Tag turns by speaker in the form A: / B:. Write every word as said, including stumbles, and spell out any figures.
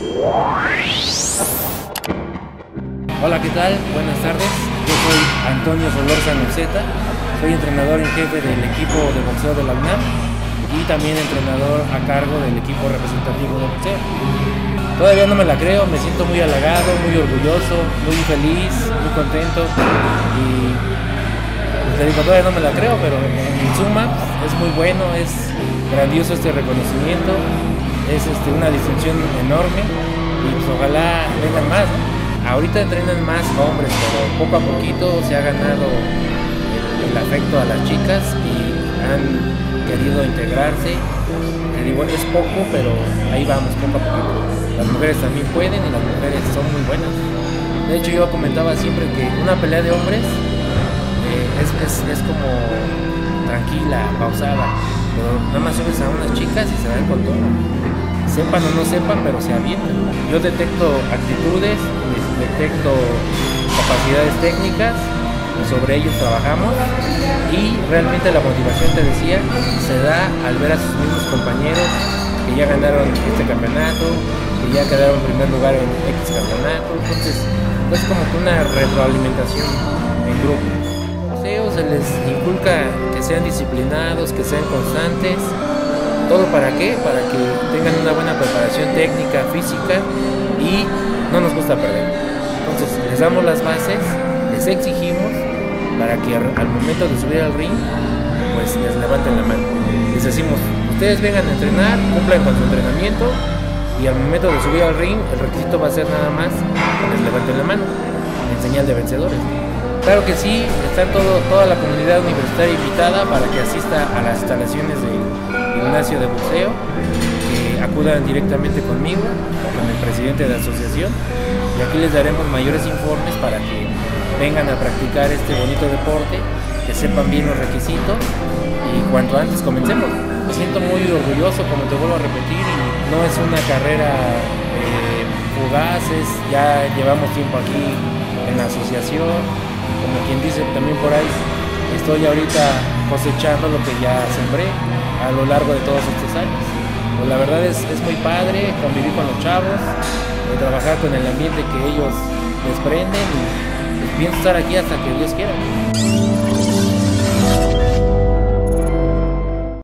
A: Hola, ¿qué tal? Buenas tardes. Yo soy Antonio Solórzano Zeta, soy entrenador en jefe del equipo de boxeo de la UNAM y también entrenador a cargo del equipo representativo de boxeo. Todavía no me la creo, me siento muy halagado, muy orgulloso, muy feliz, muy contento y pues te digo, todavía no me la creo, pero en suma es muy bueno, es grandioso este reconocimiento, es este, una distinción enorme y pues ojalá vengan más, ¿no? Ahorita entrenan más hombres, pero poco a poquito se ha ganado el, el afecto a las chicas y han querido integrarse. Te digo, es poco, pero ahí vamos, poco a poquito. Las mujeres también pueden y las mujeres son muy buenas. De hecho, yo comentaba siempre que una pelea de hombres eh, es, es, es como tranquila, pausada, pero nada más subes a unas chicas y se dan con todo. Sepan o no sepan, pero se avientan. Yo detecto actitudes, detecto capacidades técnicas, y sobre ellos trabajamos y realmente la motivación, te decía, se da al ver a sus mismos compañeros que ya ganaron este campeonato, que ya quedaron en primer lugar en X campeonato. Entonces es como que una retroalimentación en grupo. Se les inculca que sean disciplinados, que sean constantes. ¿Todo para qué? Para que tengan una buena preparación técnica, física y no nos gusta perder. Entonces les damos las bases, les exigimos para que al momento de subir al ring pues les levanten la mano. Les decimos, ustedes vengan a entrenar, cumplan con su entrenamiento y al momento de subir al ring el requisito va a ser nada más que les levanten la mano en señal de vencedores. Claro que sí, está todo, toda la comunidad universitaria invitada para que asista a las instalaciones del gimnasio de boxeo, que acudan directamente conmigo o con el presidente de la asociación y aquí les daremos mayores informes para que vengan a practicar este bonito deporte, que sepan bien los requisitos y cuanto antes comencemos. Me siento muy orgulloso, como te vuelvo a repetir, y no es una carrera eh, fugaz, es, ya llevamos tiempo aquí en la asociación. Como quien dice también por ahí, estoy ahorita cosechando lo que ya sembré a lo largo de todos estos años. Pues la verdad es, es muy padre convivir con los chavos, de trabajar con el ambiente que ellos desprenden y pues pienso estar aquí hasta que Dios quiera.